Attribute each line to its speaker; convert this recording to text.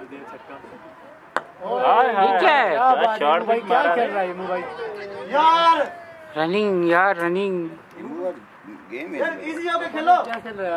Speaker 1: दिया छक्का।
Speaker 2: क्या है
Speaker 1: शॉट भाई, क्या कर रहा है भाई
Speaker 2: रनिंग यार रनिंग
Speaker 3: गेम है
Speaker 1: यार, इजी होके खेलो। क्या खेल रहा है?